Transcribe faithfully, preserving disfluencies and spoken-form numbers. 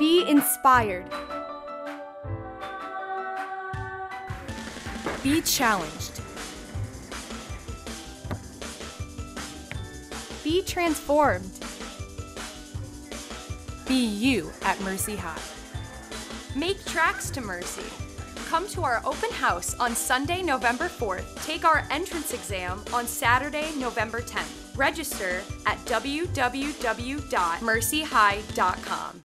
Be inspired. Be challenged. Be transformed. Be you at Mercy High. Make tracks to Mercy. Come to our open house on Sunday, November fourth. Take our entrance exam on Saturday, November tenth. Register at w w w dot mercy high dot com.